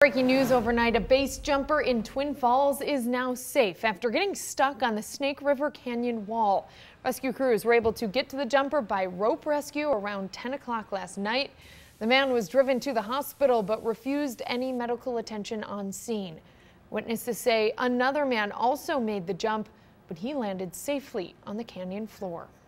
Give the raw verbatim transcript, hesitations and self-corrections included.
Breaking news overnight, a base jumper in Twin Falls is now safe after getting stuck on the Snake River Canyon wall. Rescue crews were able to get to the jumper by rope rescue around ten o'clock last night. The man was driven to the hospital but refused any medical attention on scene. Witnesses say another man also made the jump, but he landed safely on the canyon floor.